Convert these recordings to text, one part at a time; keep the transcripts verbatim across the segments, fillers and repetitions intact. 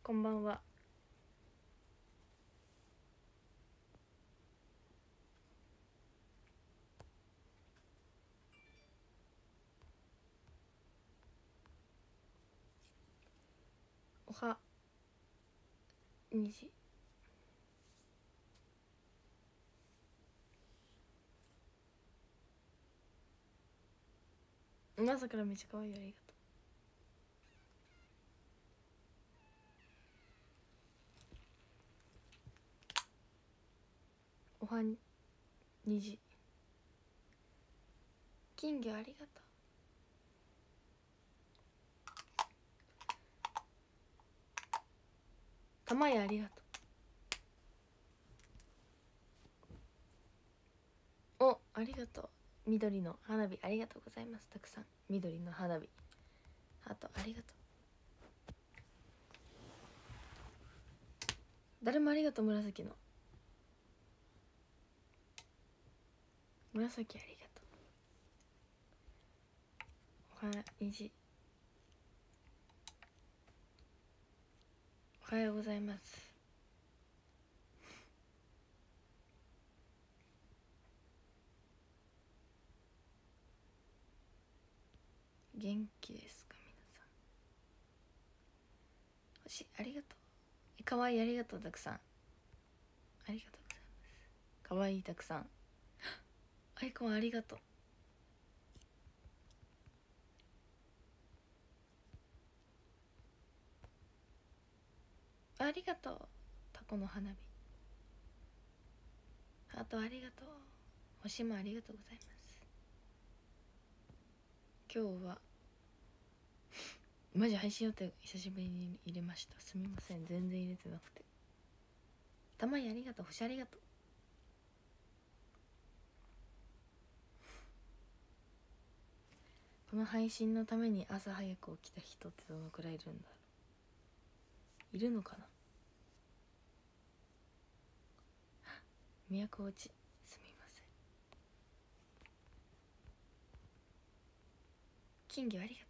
こんばんは。おはにじ。朝からめっちゃ可愛い、ありがとう。おはにじ。金魚ありがとう。玉やありがとう。お、ありがとう。緑の花火ありがとうございます。たくさん緑の花火あとありがとう。誰もありがとう。紫の紫ありがとう。おはにじ。おはようございます。元気ですか皆さん。星ありがとう。かわいいありがとう。たくさんありがとうございます。かわいいたくさん。アイコンありがとう。ありがとう。タコの花火あとありがとう。星もありがとうございます。今日はマジ配信予定久しぶりに入れました。すみません、全然入れてなくて。たまにありがとう。星ありがとう。この配信のために朝早く起きた人ってどのくらいいるんだろう。いるのかな。都落ち、すみません。金魚ありが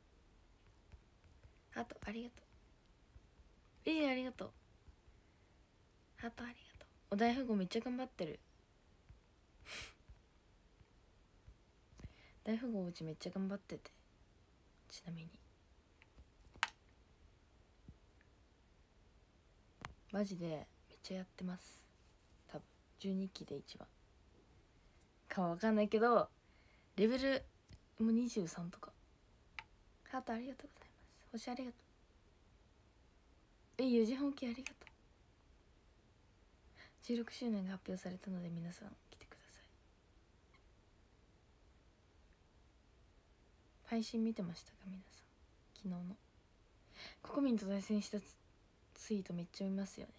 とう。あとありがとう。いいありがとう。あとありがとう。お大富豪めっちゃ頑張ってる。大富豪うちめっちゃ頑張ってて、ちなみにマジでめっちゃやってます。多分じゅうにきで一番かは分かんないけど、レベルもうにじゅうさんとか。ハートありがとうございます。星ありがとう。え、四時本気ありがとう。じゅうろくしゅうねんが発表されたので皆さん来てください。配信見てましたか皆さん。昨日のココミンと対戦したツツイートめっちゃ見ますよね。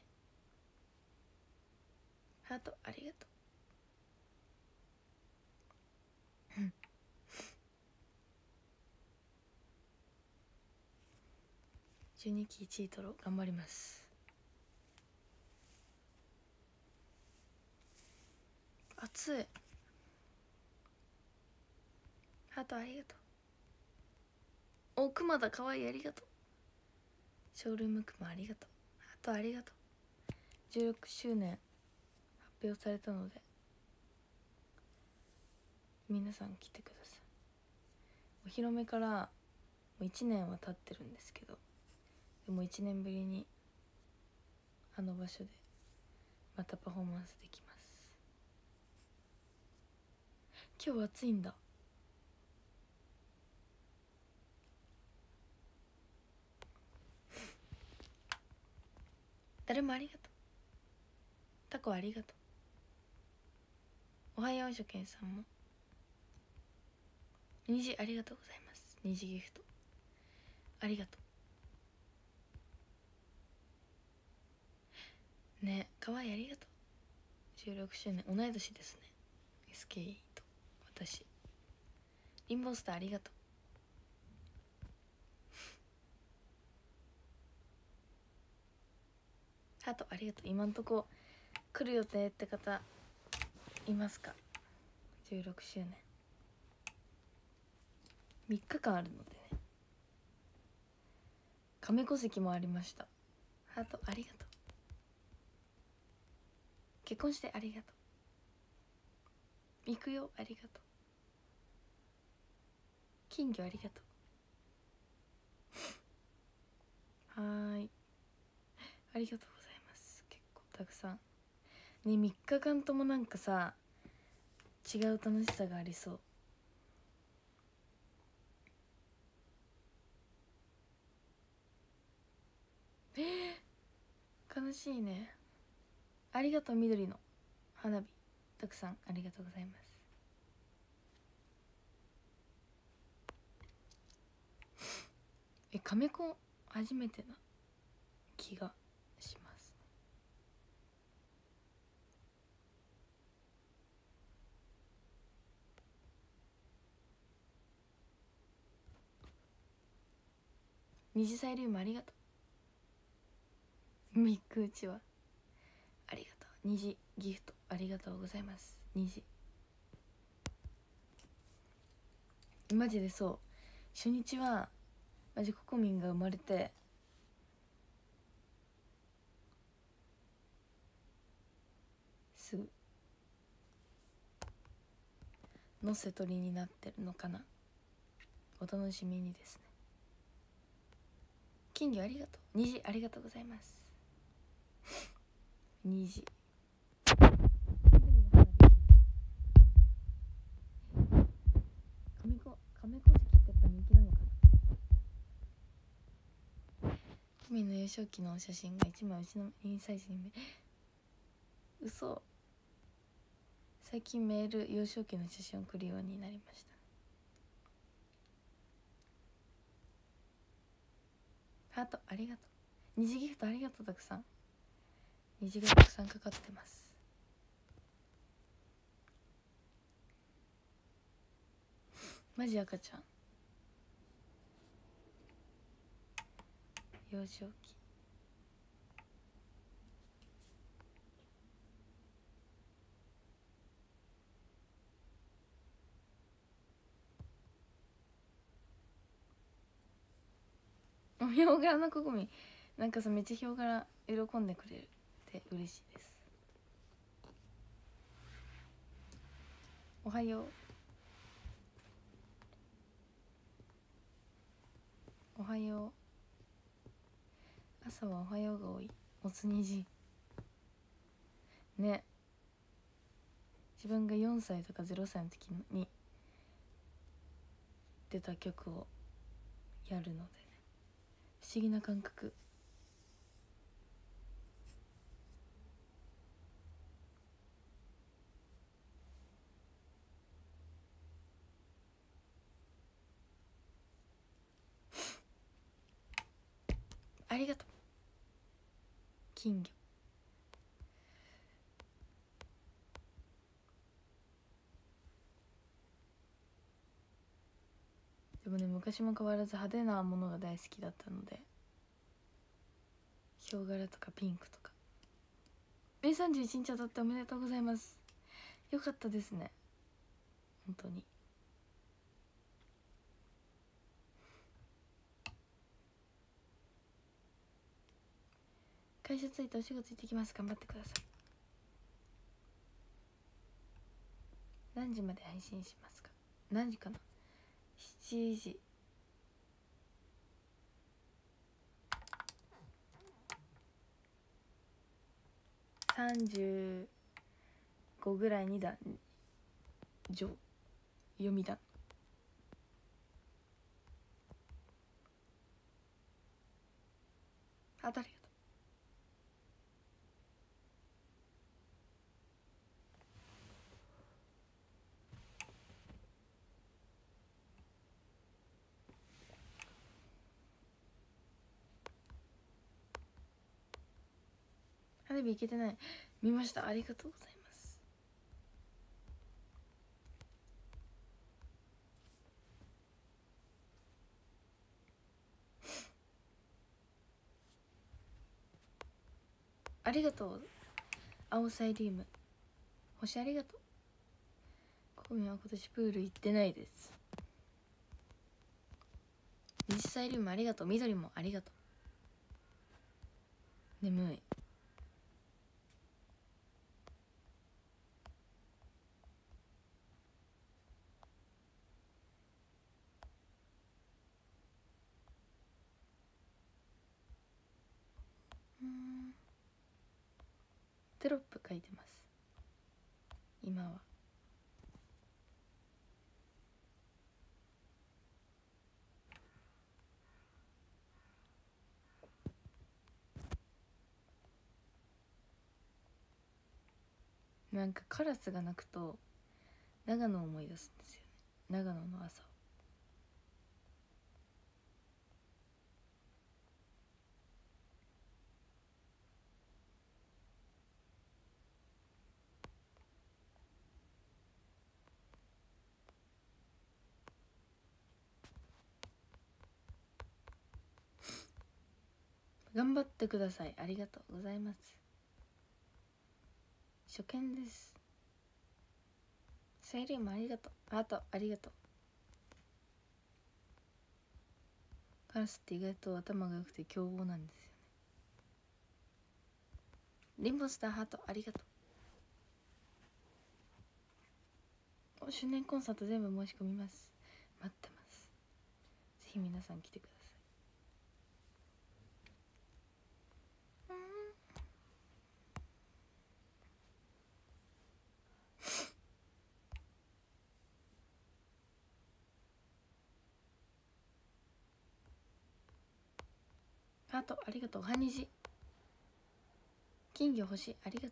ハートありがとう。じゅうにきいちい取ろう。頑張ります。暑い。ハートありがとう。お、熊田かわいいありがとう。ショールームクマありがとう。ハートありがとう。じゅうろくしゅうねん発表されたので皆さん来てください。お披露目からもういちねんは経ってるんですけど、でもいちねんぶりにあの場所でまたパフォーマンスできます。今日暑いんだ。誰もありがとう。タコありがとう。おはようしょけんさんも虹ありがとうございます。虹ギフトありがとうね。かわいいありがとう。じゅうろくしゅうねん同い年ですね。 エスケーイー と私。リンボースターありがとう。ハートありがとう。今んとこ来る予定って方いますか。じゅうろくしゅうねんみっかかんあるのでね。亀戸関もありました。 ハートありがとう。結婚してありがとう。行くよありがとう。金魚ありがとう。はーい、ありがとうございます。結構たくさんね。みっかかんともなんかさ違う楽しさがありそう。えー、悲しいね。ありがとう。緑の花火たくさんありがとうございます。え、カメコン初めてな気がします。二次サイリウムありがとう。ミックうちはありがとう。虹ギフトありがとうございます。虹マジでそう、初日はマジココミンが生まれてすぐの瀬取りになってるのかな。お楽しみにですね。金魚ありがとう。虹ありがとうございます。虹カメコカメコ好きってやっぱ人気なのかな。コミの幼少期の写真が一枚うちのインサイズにめ嘘。最近メール幼少期の写真を送るようになりました。ハートありがとう。虹ギフトありがとう。たくさん虹がたくさんかかってます。マジ赤ちゃん幼少期。ヒョウ柄のココミなんかさ、めっちゃヒョウ柄喜んでくれるって嬉しいです。おはよう。おはよう。朝はおはようが多い。おつにじね。自分がよんさいとかゼロさいの時に出た曲をやるのでね、不思議な感覚。ありがとう。金魚でもね、昔も変わらず派手なものが大好きだったので、ヒョウ柄とかピンクとか。えさんじゅういちにち当たっておめでとうございます。よかったですね、本当に。会社着いてお仕事行ってきます。頑張ってください。何時まで配信しますか。何時かな。しちじ。さんじゅうごぐらいにだ上読みだ。あたりがとう。花火行けてない。見ました。ありがとうございます。ありがとう。青サイリウム星ありがとう。ココミは今年プール行ってないです。虹サイリウムありがとう。緑もありがと眠い。うん、テロップ書いてます今は。なんかカラスが鳴くと長野を思い出すんですよね。長野の朝。頑張ってください。ありがとうございます。初見です。セリもありがとう。あとありがとう。カラスって意外と頭が良くて凶暴なんですよね。リンボスターハートありがとう。お周年コンサート全部申し込みます。待ってます。ぜひ皆さん来てください。ハートありがとう。おはにじ金魚欲しいありがと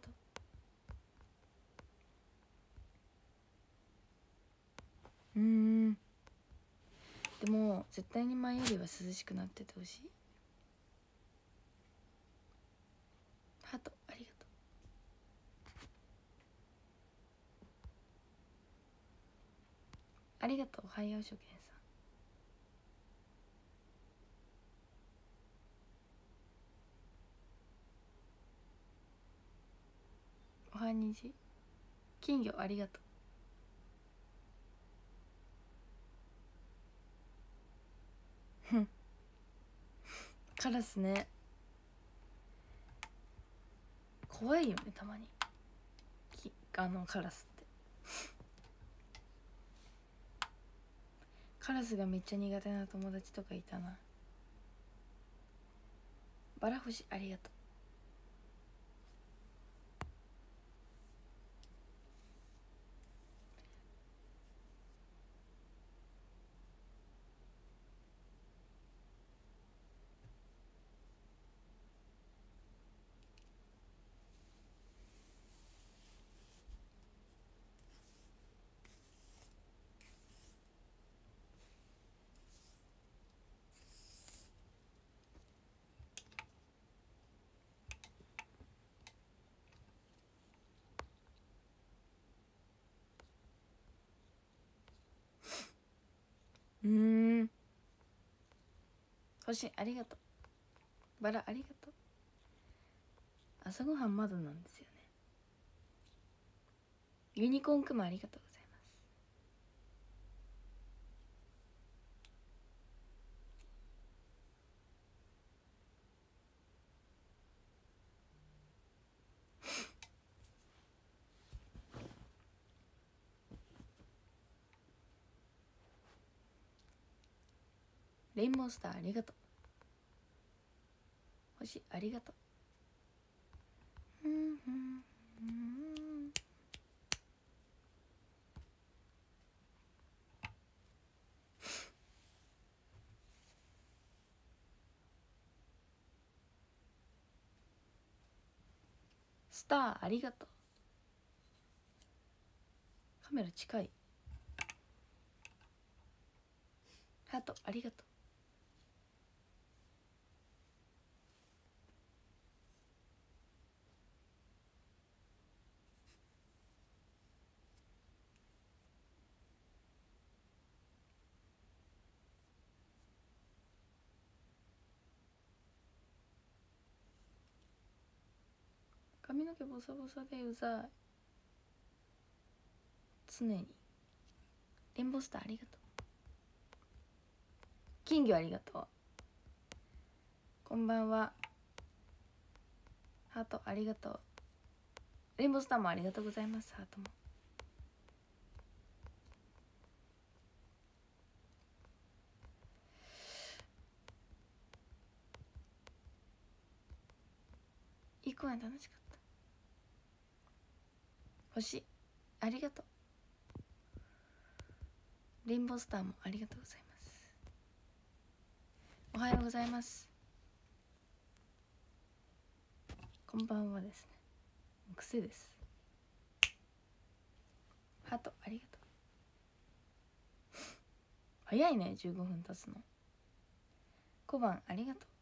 う。うーんでも絶対に前よりは涼しくなっててほしい。ハートありがとう。ありがとう。おはよう初見さん。おはにじ金魚ありがとう。カラスね怖いよねたまに。きあのカラスってカラスがめっちゃ苦手な友達とかいたな。バラ星ありがとう。うーん星ありがとう。バラありがとう。朝ごはんまだなんですよね。ユニコーンくまありがとうございます。レインボースターありがとう。星ありがとう。うんうんうんスターありがとう。カメラ近い。ハートありがとう。髪の毛ボサボサでうざい。常に。レインボースターありがとう。金魚ありがとう。こんばんは。 ハートありがとう。レインボースターもありがとうございます。ハートもいい公演楽しかった。星ありがとう。レインボースターもありがとうございます。おはようございます。こんばんはですね。癖です。ハートありがとう。早いね、じゅうごふん経つの。小判ありがとう。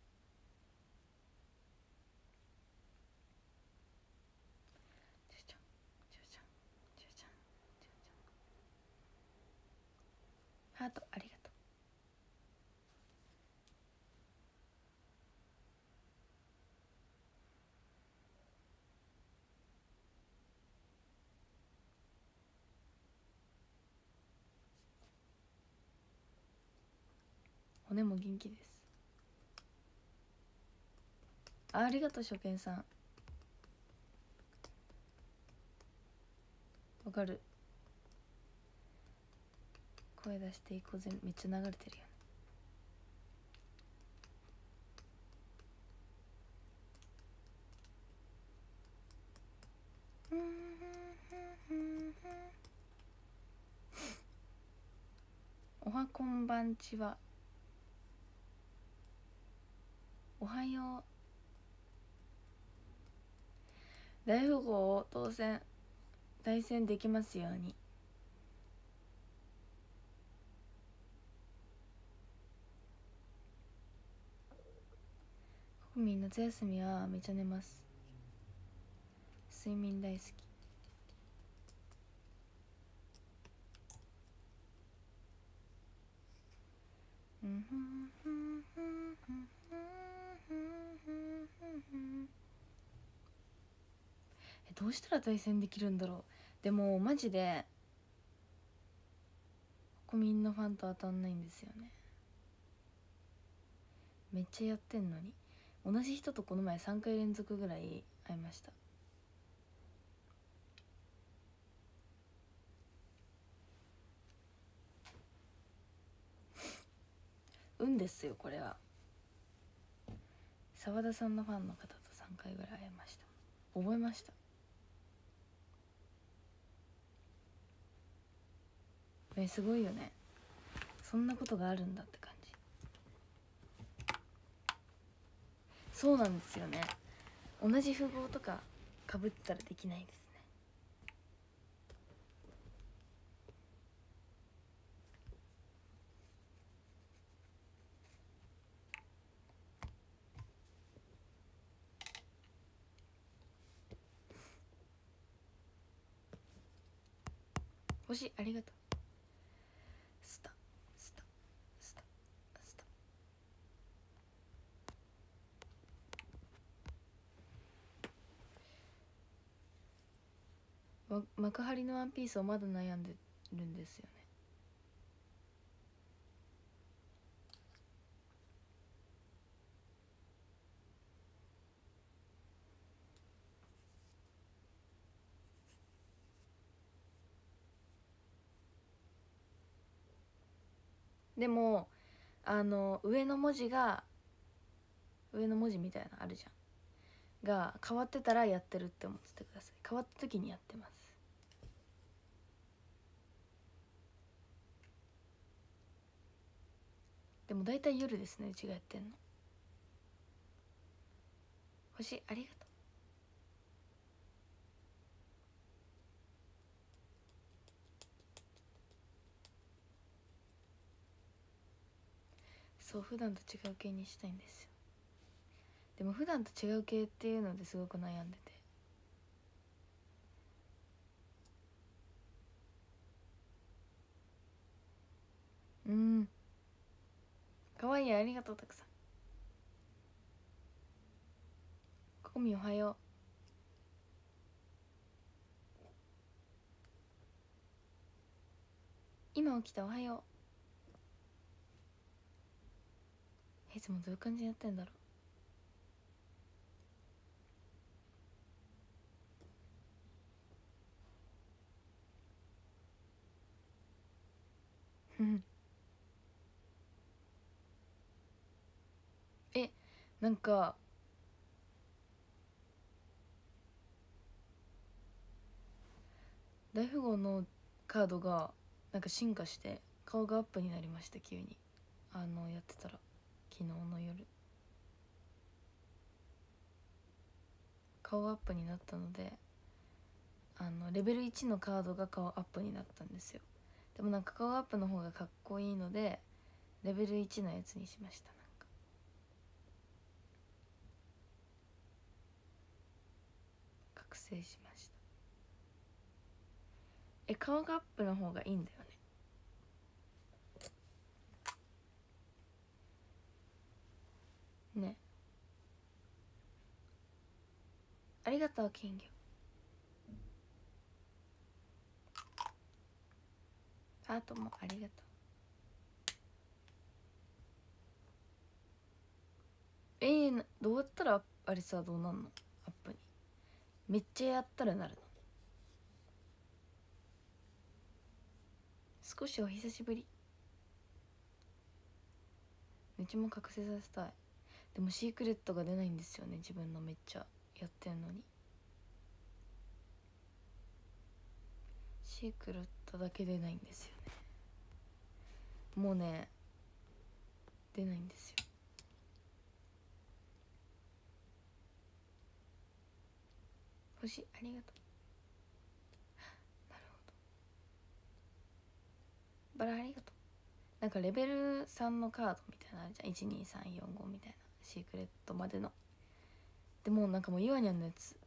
ハートありがとう。骨も元気です。あ、ありがとう初見さん。わかる。声出していこうぜ。めっちゃ流れてるよね。おはこんばんちは。おはよう。大富豪を当選対戦できますように。国民夏休みはめちゃ寝ます。睡眠大好き。え、どうしたら対戦できるんだろう。でもマジで国民のファンと当たんないんですよね。めっちゃやってんのに。同じ人とこの前さんかい連続ぐらい会いました。運ですよこれは。澤田さんのファンの方とさんかいぐらい会いました。覚えました。え、すごいよね。そんなことがあるんだって感じ。そうなんですよね。同じ符号とかかぶったらできないですね。星ありがとう。スタスタスタスタ。わ幕張のワンピースをまだ悩んでるんですよね。でもあの上の文字が上の文字みたいなのあるじゃんが変わってたらやってるって思っててください。変わった時にやってます。でも大体夜ですね、うちがやってんの。星ありがとう。そう普段と違う系にしたいんですよ。でも普段と違う系っていうのですごく悩んでて。うんかわいい。ありがとうたくさん。ここみおはよう。今起きたおはよう。いつもどういう感じでやってんだろえなんか大富豪のカードがなんか進化して顔がアップになりました。急にあのやってたら昨日の夜顔アップになったので、あのレベルいちのカードが顔アップになったんですよ。でもなんか顔アップの方がかっこいいのでレベルいちのやつにしました。なんか覚醒しました。え顔がアップの方がいいんだよね。ねありがとう金魚。ハートもありがとう。えー、どうやったらあれさどうなんのアップにめっちゃやったらなるの。少しお久しぶり。うちも覚醒させたい。でもシークレットが出ないんですよね。自分のめっちゃやってんのにシークレットだけ出ないんですよね。もうね出ないんですよ。星ありがとう。なるほど。バラありがとう。なんかレベルさんのカードみたいなのあるじゃん。いちにさんよんごみたいなシークレットまでの。でもなんかもうイワニャンのやつ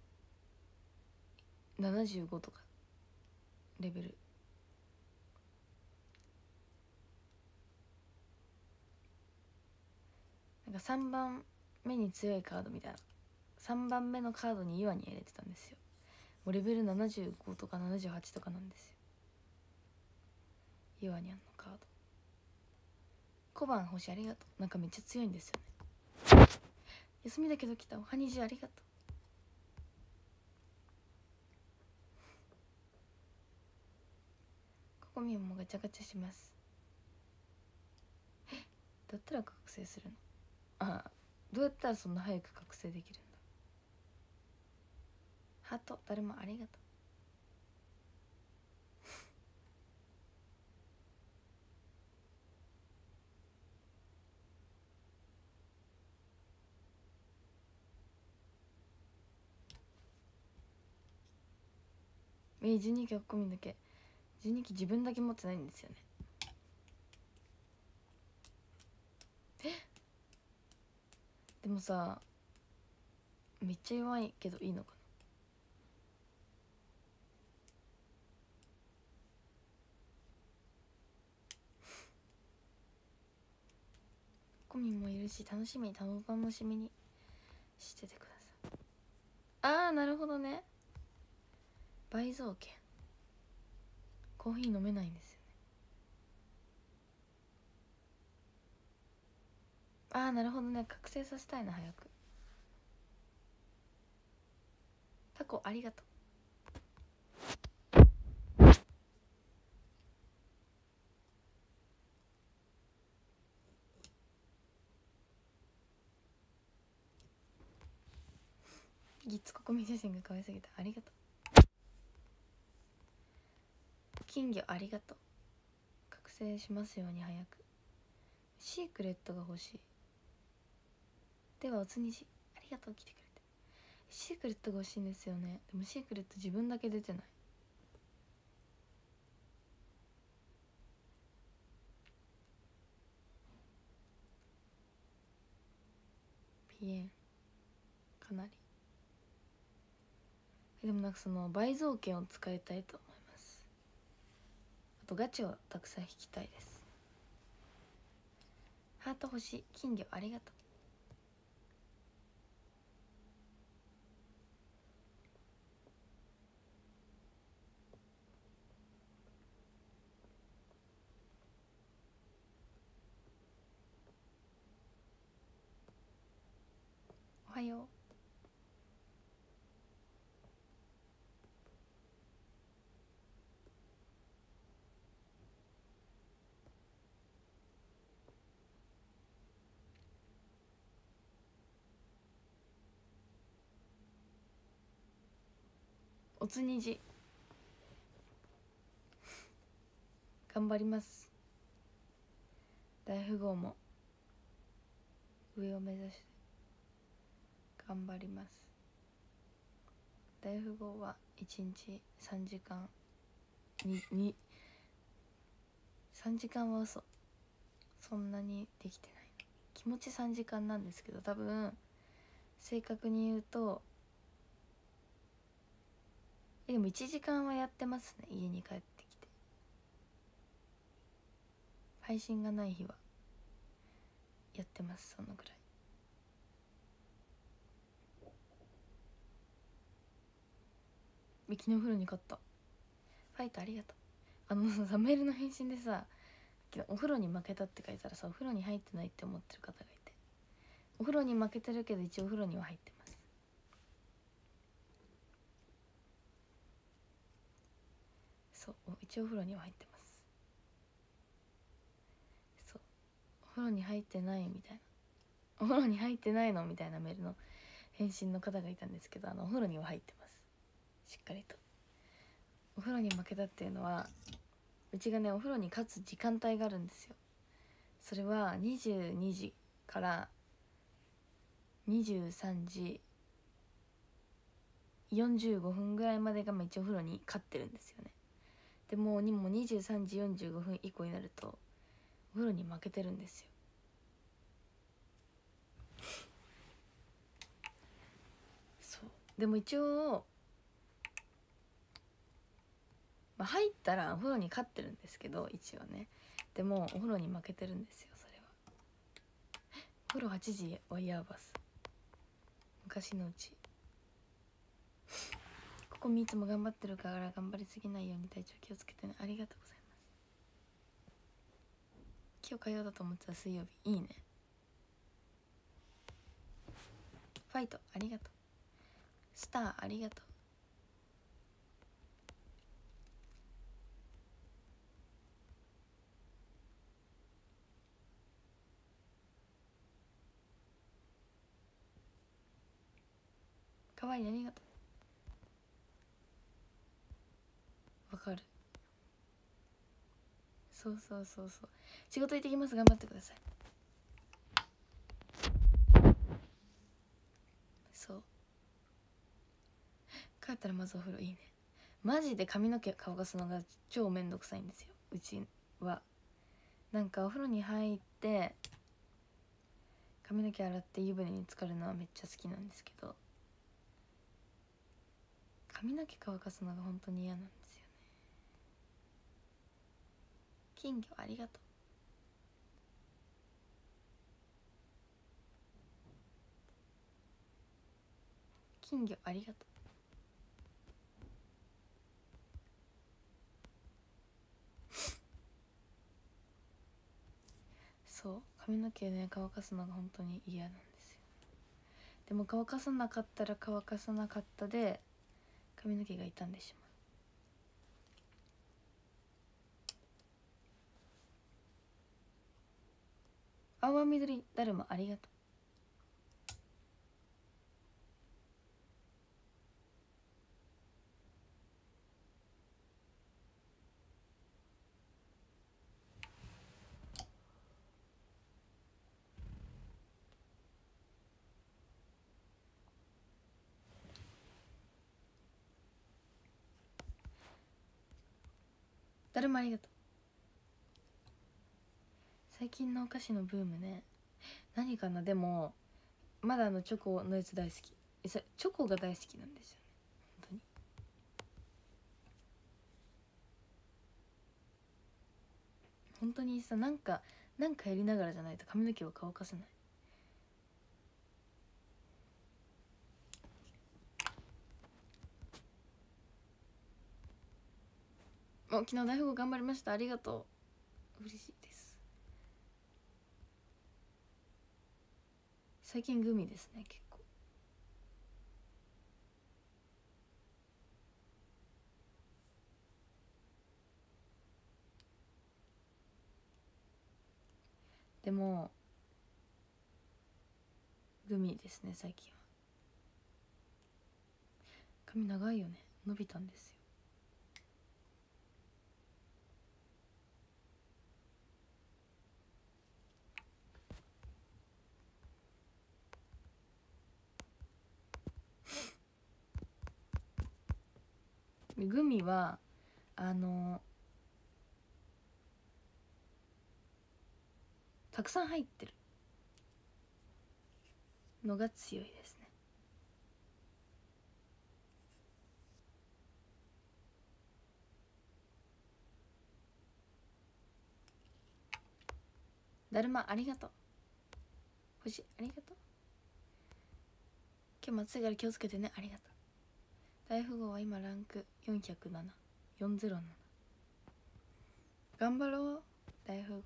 ななじゅうごとかレベル。なんかさんばんめに強いカードみたいなさんばんめのカードにイワニャン入れてたんですよ。もうレベルななじゅうごとかななじゅうはちとかなんですよ。イワニャンのカード。小判星ありがとう。なんかめっちゃ強いんですよね。休みだけど来たおはにじありがとう。ココミンもガチャガチャします。えだったら覚醒するの。あどうやったらそんな早く覚醒できるんだ。ハート誰もありがとう。えじゅうにきココミンだけじゅうにき自分だけ持ってないんですよね。えでもさめっちゃ弱いけどいいのかな。コミンもいるし楽しみ楽しみにしててください。あーなるほどね。倍増券コーヒー飲めないんですよね。あーなるほどね。覚醒させたいな早く。タコありがとう。ギッツココミ写真が可愛すぎたありがとう。金魚ありがとう。覚醒しますように早く。シークレットが欲しい。ではおつにじありがとう来てくれて。シークレットが欲しいんですよね。でもシークレット自分だけ出てない。ピエンかなり。でもなんかその倍増券を使いたいと思います。あとガチをたくさん引きたいです。ハート星金魚ありがとう。おはよう。 おつにじ頑張ります。大富豪も上を目指して頑張ります。大富豪はいちにちさんじかんににさんじかんは嘘、そんなにできてない。気持ちさんじかんなんですけど、多分正確に言うとえでもいちじかんはやってますね。家に帰ってきて配信がない日はやってます。そのぐらい。昨日お風呂に勝った。ファイトありがとう。あのさ、メールの返信でさ、お風呂に負けたって書いたらさ、お風呂に入ってないって思ってる方がいて、お風呂に負けてるけど一応お風呂には入ってます。そう一応お風呂には入ってます。そうお風呂に入ってないみたいな、お風呂に入ってないのみたいなメールの返信の方がいたんですけど、あのお風呂には入ってます。しっかりと。お風呂に負けたっていうのは、うちがねお風呂に勝つ時間帯があるんですよ。それはにじゅうにじからにじゅうさんじよんじゅうごふんぐらいまでが一応お風呂に勝ってるんですよね。でもうにもにじゅうさんじよんじゅうごふん以降になるとお風呂に負けてるんですよ。そうでも一応、まあ、入ったらお風呂に勝ってるんですけど、一応ね。でもお風呂に負けてるんですよ。それはお風呂はちじワイヤーバス、昔のうち。ここみいつも頑張ってるから頑張りすぎないように体調気をつけてね。ありがとうございます。今日火曜だと思ってた水曜日、いいね。ファイトありがとう。スターありがとう。かわいいありがとう。わかる。そうそうそうそう。仕事行ってきます。頑張ってください。そう帰ったらまずお風呂いいね。マジで髪の毛乾かすのが超めんどくさいんですよ、うちは。なんかお風呂に入って髪の毛洗って湯船に浸かるのはめっちゃ好きなんですけど、髪の毛乾かすのが本当に嫌なんですよね。金魚ありがとう。金魚ありがとう。そう髪の毛ね乾かすのが本当に嫌なんですよ。でも乾かさなかったら乾かさなかったで髪の毛が傷んでしまう。青緑だるまありがとう。だるまありがとう。最近のお菓子のブームね、何かな。でもまだあのチョコのやつ大好き。えさチョコが大好きなんですよね、本当に。本当にさ、なんかなんかやりながらじゃないと髪の毛を乾かせない。もう昨日大富豪頑張りました。ありがとう。嬉しいです。最近グミですね、結構。でもグミですね最近は。髪長いよね。 伸びたんですよ。グミはあのたくさん入ってるのが強いですね。だるまありがとう。星ありがとう。今日松井から気をつけてね。ありがとう。大富豪は今ランクよんひゃくなな、よんひゃくなな。頑張ろう大富豪。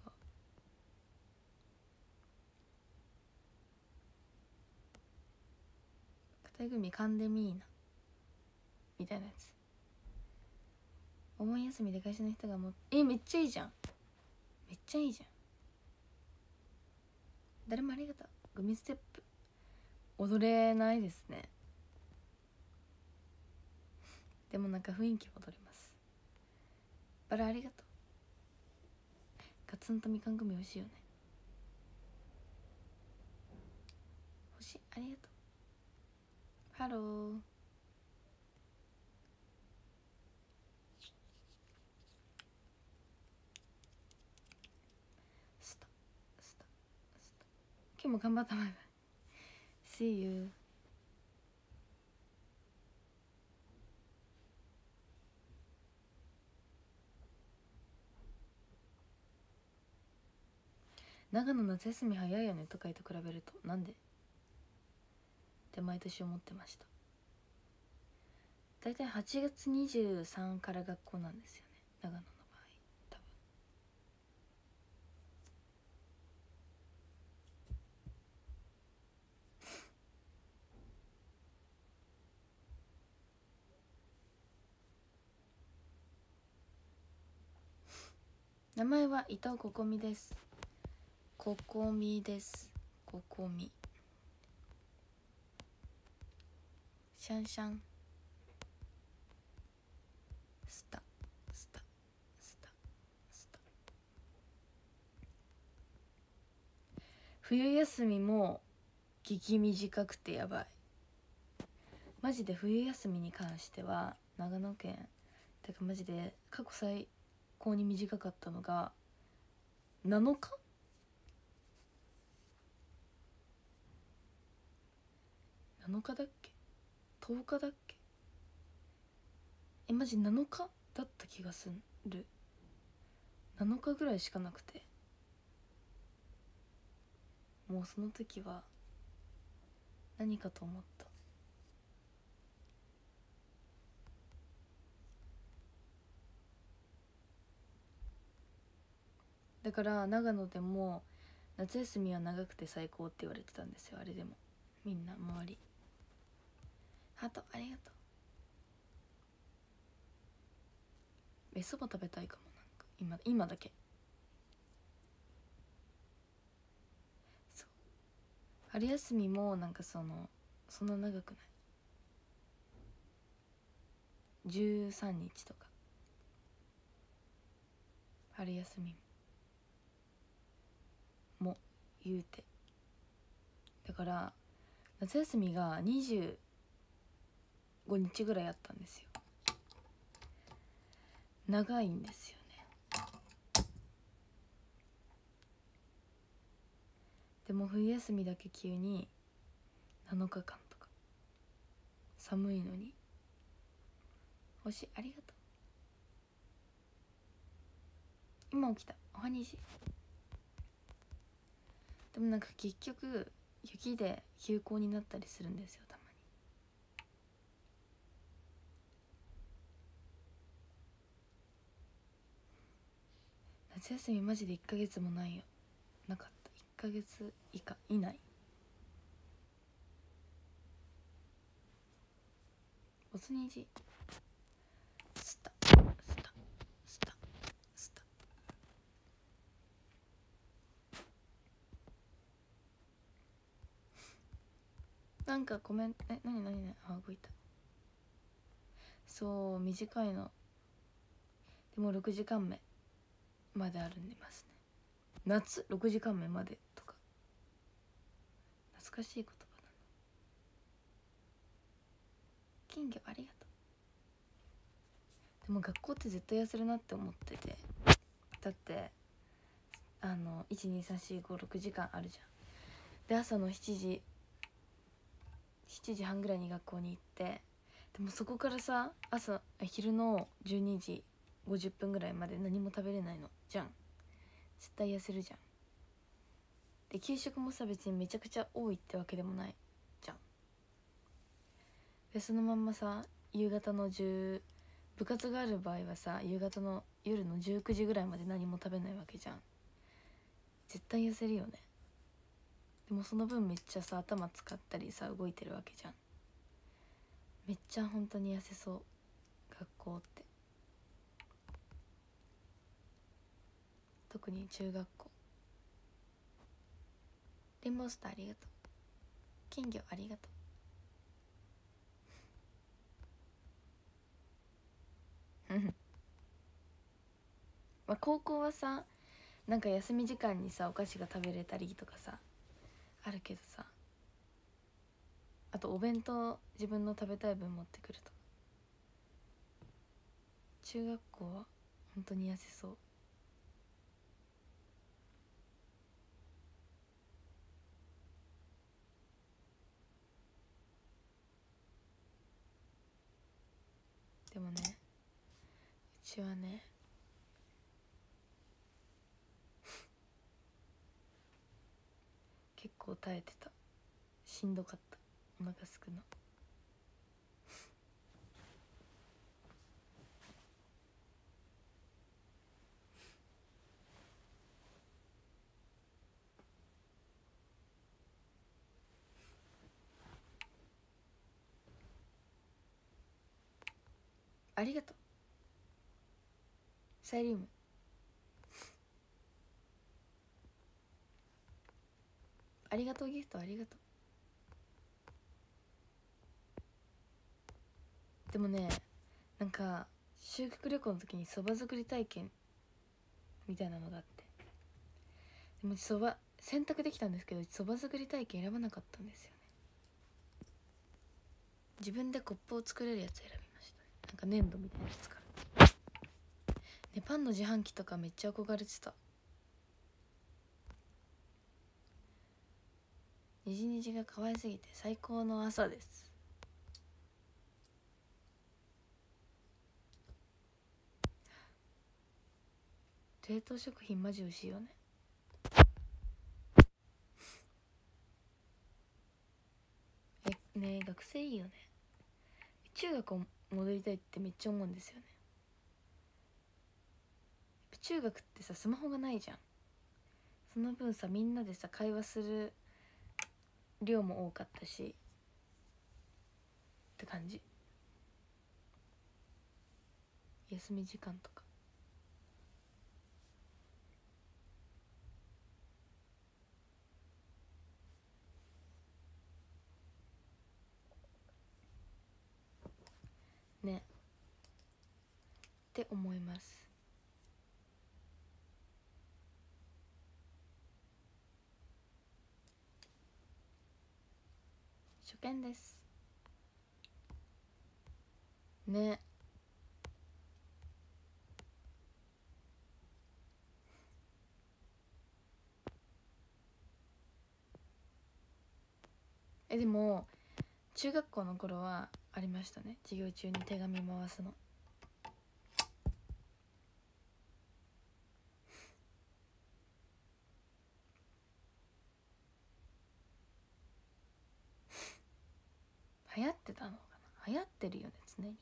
片組カンデミーナみたいなやつ。お盆休みで会社の人がもうえめっちゃいいじゃん。めっちゃいいじゃん。誰もありがとう。グミステップ踊れないですね。でもなんか雰囲気踊れます。バラありがとう。ガツンとみかんグミ美味しいよね。星ありがとう。ハロー。スタスタスタ。今日も頑張った。バイバイ。See you。長野夏休み早いよね都会と比べると。なんでって毎年思ってました。だいたいはちがつにじゅうさんから学校なんですよね、長野の場合。多分名前は伊藤ここみです。ここみです。ここみ。シャンシャン。スタスタスタスタ。冬休みも激短くてやばい。マジで冬休みに関しては長野県てかマジで過去最高に短かったのがなのかなのかだっけとおかだっけ。えマジなのかだった気がする。なのかぐらいしかなくて、もうその時は何かと思った。だから長野でも夏休みは長くて最高って言われてたんですよ。あれでもみんな周り。ハートありがとう。えそば食べたいかも。なんか今今だけ。そう春休みもなんかそのそんな長くない。じゅうさんにちとか春休みも言うて。だから夏休みがにじゅうごにちぐらいあったんですよ。長いんですよね。でも冬休みだけ急になのかかんとか。寒いのに。星ありがとう。今起きた。おはにじ。でもなんか結局雪で休校になったりするんですよ、たまに。夏休みマジでいっかげつもないよ。なかった。いっかげつ以下以内。おつにじ。スタスタスタスタ。なんかコメントえなになになに。あ動いた。 そう短いの。でもろくじかんめまであるんでますね。夏ろくじかんめまでとか懐かしい言葉だな。金魚ありがとう。でも学校って絶対痩せるなって思ってて、だってあのいちにさんしごろくじかんあるじゃん。で朝のしちじしちじはんぐらいに学校に行って、でもそこからさ朝昼のじゅうにじごじゅっぷんぐらいまで何も食べれないのじゃん。絶対痩せるじゃん。で給食もさ別にめちゃくちゃ多いってわけでもないじゃん。でそのまんまさ夕方のじゅう部活がある場合はさ夕方の夜のじゅうくじぐらいまで何も食べないわけじゃん。絶対痩せるよね。でもその分めっちゃさ頭使ったりさ動いてるわけじゃん。めっちゃ本当に痩せそう、学校って。特に中学校。レインボースターありがとう。金魚ありがとうまあ高校はさなんか休み時間にさお菓子が食べれたりとかさあるけどさ、あとお弁当自分の食べたい分持ってくるとか。中学校は本当に痩せそう。でもねうちはね結構耐えてた。しんどかった、お腹すくの。ありがとうサイリウム。ありがとうギフトありがとう。でもねなんか修学旅行の時にそば作り体験みたいなのがあって、でもそば選択できたんですけどそば作り体験選ばなかったんですよね。自分でコップを作れるやつ選びました。なんか粘土みたいなやつからね。パンの自販機とかめっちゃ憧れてた。にじにじが可愛すぎて最高の朝です。冷凍食品マジ美味しいよね。えねえ学生いいよね。中学を戻りたいってめっちゃ思うんですよね。中学ってさスマホがないじゃん。その分さみんなでさ会話する量も多かったしって感じ。休み時間とかねって思います。初見ですね。えでも中学校の頃はありましたね、授業中に手紙回すの。流行ってたのかな。流行ってるよね常に。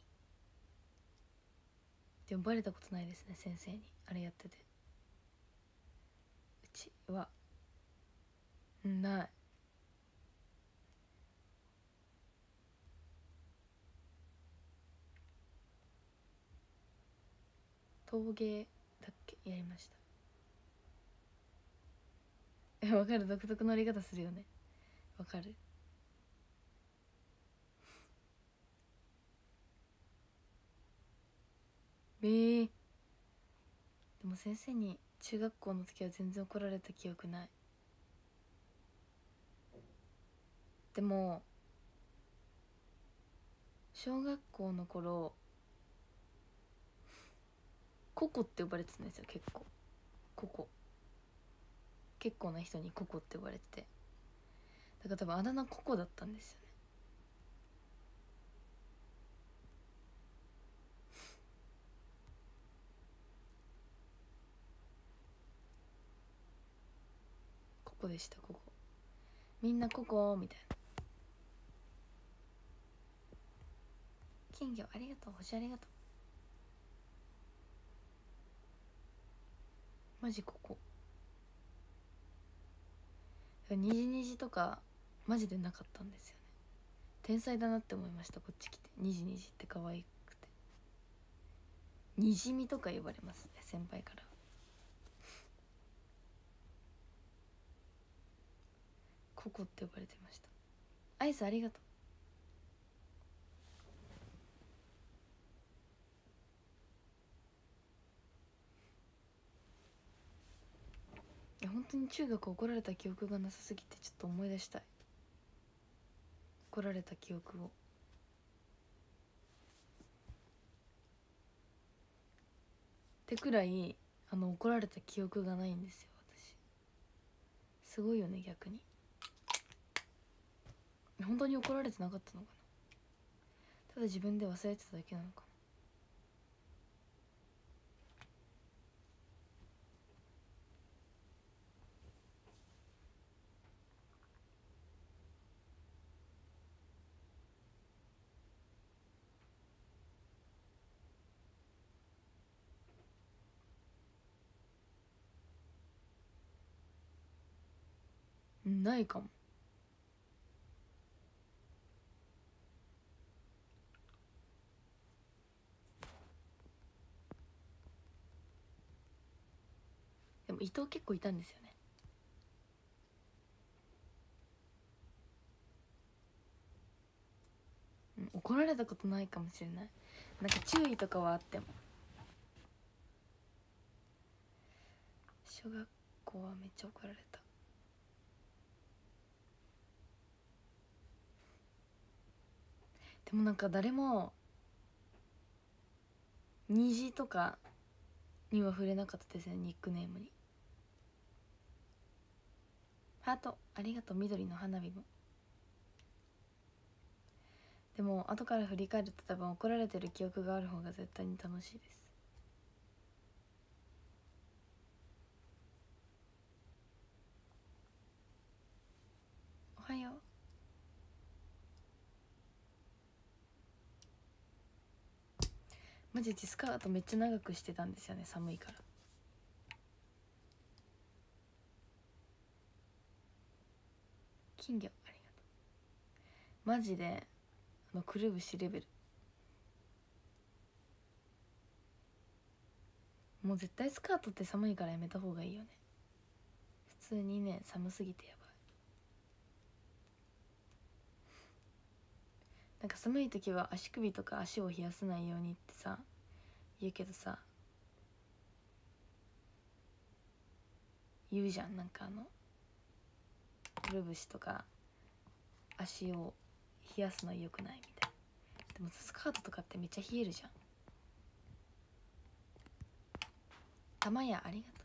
でもバレたことないですね先生にあれやってて。うちはない。陶芸だっけやりました。えわかる、独特のやり方するよね。わかる。 えー、でも先生に中学校の時は全然怒られた記憶ない。でも小学校の頃ココって呼ばれてたんですよ。結構ココ結構な人にココって呼ばれてて、だから多分あだ名ココだったんですよね。ココでした。ココ、みんなココみたいな。金魚ありがとう、星ありがとう。マジココ。にじにじとかマジでなかったんですよね。天才だなって思いました。こっち来てにじにじって可愛くて、にじみとか呼ばれますね、先輩から。ココって呼ばれてました。アイスありがとう。いや本当に中学怒られた記憶がなさすぎてちょっと思い出したい。怒られた記憶を。ってくらいあの怒られた記憶がないんですよ私。すごいよね逆に。本当に怒られてなかったのかな。ただ自分で忘れてただけなのかな。ないかも。でも伊藤結構いたんですよね。うん、怒られたことないかもしれない。なんか注意とかはあっても。小学校はめっちゃ怒られた。でもなんか誰も虹とかには触れなかったですね、ニックネームに。ハートありがとう。緑の花火も。でも後から振り返ると多分怒られてる記憶がある方が絶対に楽しいです。おはよう。マジでスカートめっちゃ長くしてたんですよね、寒いから。金魚ありがとう。マジであのくるぶしレベル。もう絶対スカートって寒いからやめた方がいいよね。普通にね寒すぎてやばい。なんか寒い時は足首とか足を冷やさないようにってさ言うけどさ、言うじゃん。なんかあのくるぶしとか足を冷やすのは良くないみたいな。でもスカートとかってめっちゃ冷えるじゃん。玉やありがと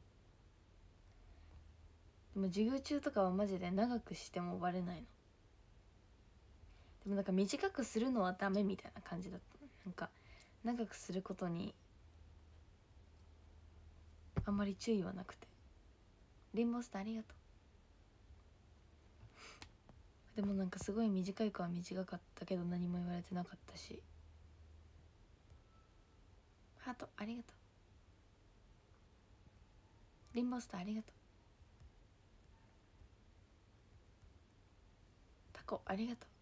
う。でも授業中とかはマジで長くしてもバレないの。でもなんか短くするのはダメみたいな感じだった。なんか長くすることにあんまり注意はなくて。リンボスターありがとう。でもなんかすごい短い子は短かったけど何も言われてなかったし。ハートありがとう。リンボスターありがとう。タコありがとう。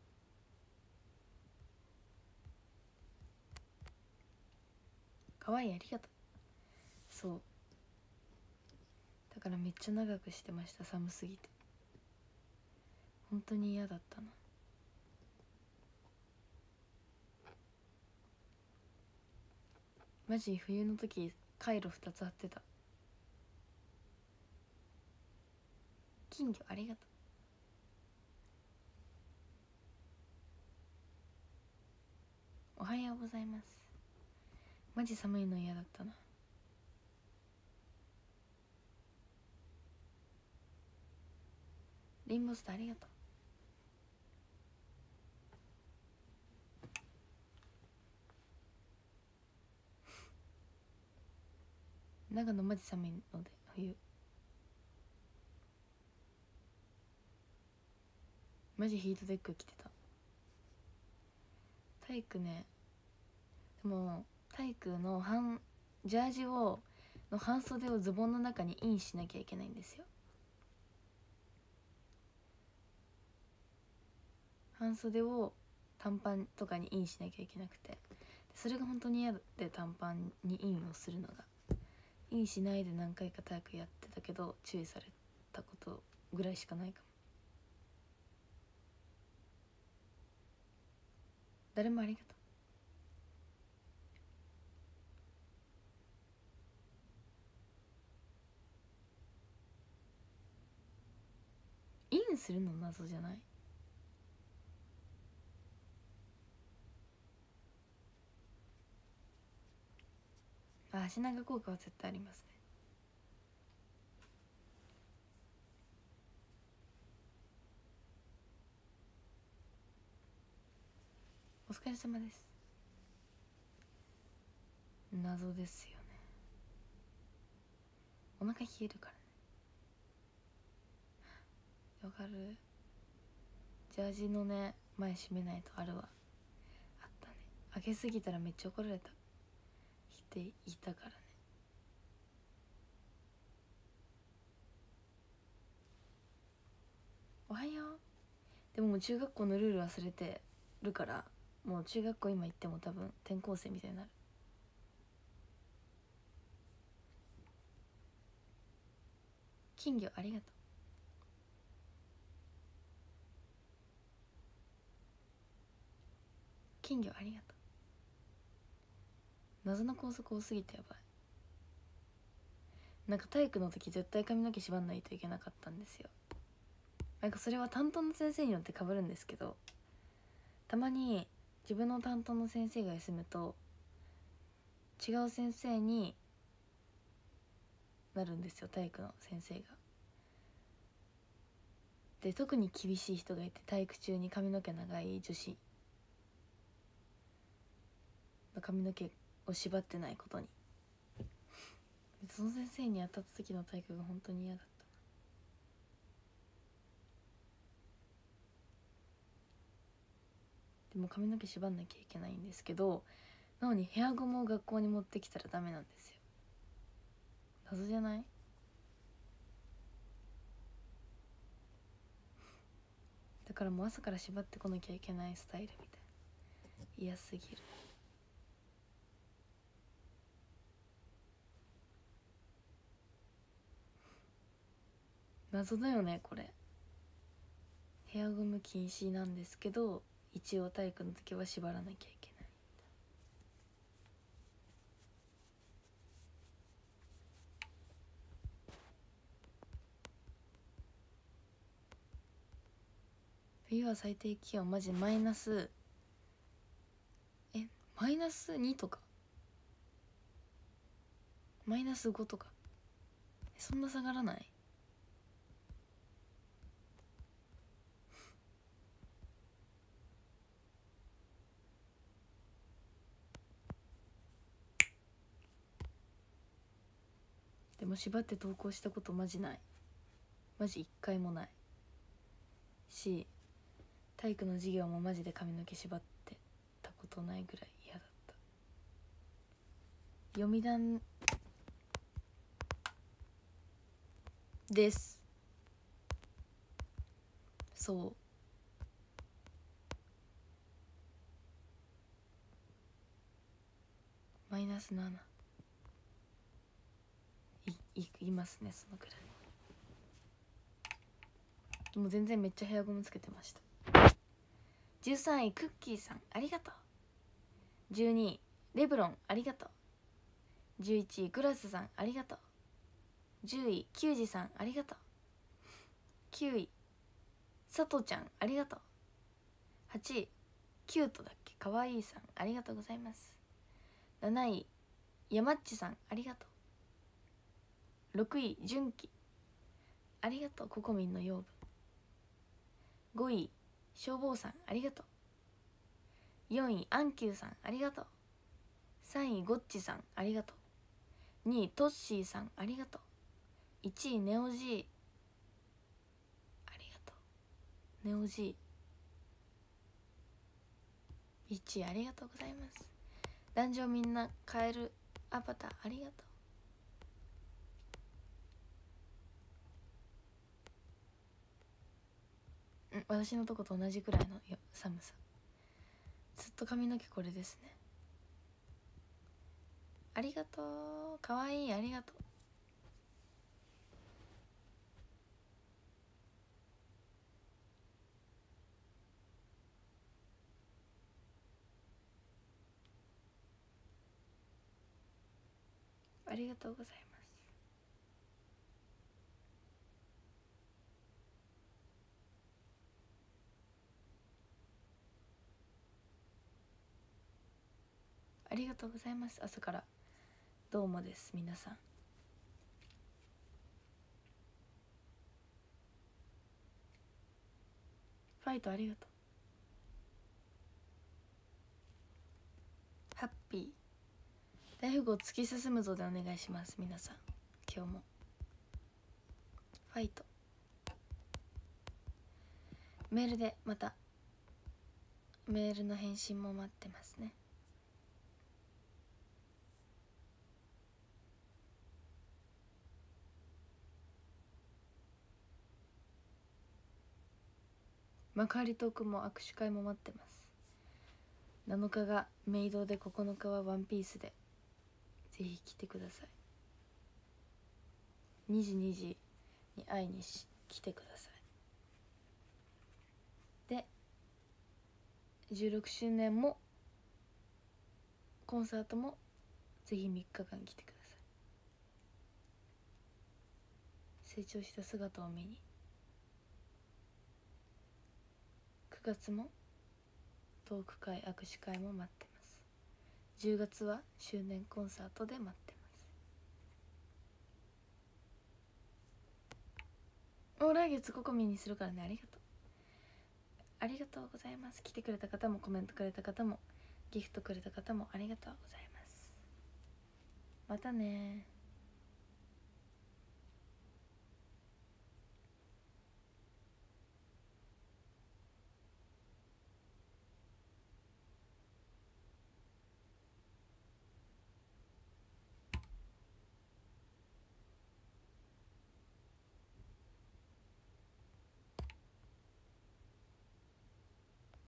かわいいありがとう。そうだからめっちゃ長くしてました、寒すぎて。本当に嫌だったな。 マジ冬の時カイロふたつ貼ってた。金魚ありがとう。おはようございます。マジ寒いの嫌だったな。リンボスターありがとう。長野マジ寒いので冬マジヒートテック着てた。体育ね、でも体育の半ジャージをの半袖をズボンの中にインしなきゃいけないんですよ。半袖を短パンとかにインしなきゃいけなくて、それが本当に嫌で短パンにインをするのが。インしないで何回か体育やってたけど注意されたことぐらいしかないかも。誰もありがとう。インするの謎じゃない？あ、足長効果は絶対ありますね。お疲れ様です。謎ですよね。お腹冷えるからね。わかる。ジャージのね前閉めないとあるわ。あったね。開けすぎたらめっちゃ怒られた人いたからね。おはよう。でももう中学校のルール忘れてるから、もう中学校今行っても多分転校生みたいになる。金魚ありがとう。金魚ありがとう。謎の校則多すぎてやばい。なんか体育の時絶対髪の毛縛んないといけなかったんですよ。なんかそれは担当の先生によって被るんですけど、たまに自分の担当の先生が休むと違う先生になるんですよ、体育の先生が。で特に厳しい人がいて、体育中に髪の毛長い女子の髪の毛を縛ってないことに、その先生に当たった時の体育が本当に嫌だった。でも髪の毛縛んなきゃいけないんですけど、なのにヘアゴムを学校に持ってきたらダメなんですよ。謎じゃない？だからもう朝から縛ってこなきゃいけないスタイルみたいな。嫌すぎる。謎だよねこれ。ヘアゴム禁止なんですけど一応体育の時は縛らなきゃいけない。冬は最低気温マジマイナスえマイナスにとかマイナスごとか、そんな下がらない？でも縛って登校したことマジない。マジ一回もないし、体育の授業もマジで髪の毛縛ってたことないぐらい嫌だった。読み段です。そうマイナスなないいいますね、そのくらい。でも全然めっちゃヘアゴムつけてました。じゅうさんいクッキーさんありがとう。じゅうにいレブロンありがとう。 じゅういちいグラスさんありがとう。じゅういキュウジさんありがとう。きゅういさとちゃんありがとう。はちいキュートだっけかわいいさんありがとうございます。なないやまっちさんありがとう。ろくいじゅんきありがとう。ココミンの養分。ごい消防さんありがとう。よんいアンキューさんありがとう。さんいゴッチさんありがとう。にいトッシーさんありがとう。いちいネオジーありがとう。ネオジーいちいありがとうございます。男女みんなカエルアバターありがとう。ん私のとこと同じくらいの寒さ。ずっと髪の毛これですね。ありがとう。かわいい。ありがとう。ありがとうございます。ありがとうございます。朝からどうもです。皆さんファイトありがとう。ハッピー大富豪突き進むぞでお願いします。皆さん今日もファイト。メールでまたメールの返信も待ってますね。幕張トークも握手会も待ってます。なのかがメイドでここのかはワンピースでぜひ来てください。にじにじに会いにし来てください。でじゅうろくしゅうねんもコンサートもぜひみっかかん来てください。成長した姿を見に。くがつもトーク会握手会も待ってます。じゅうがつは周年コンサートで待ってます。お来月ココミンにするからね。ありがとう。ありがとうございます。来てくれた方もコメントくれた方もギフトくれた方もありがとうございます。またね。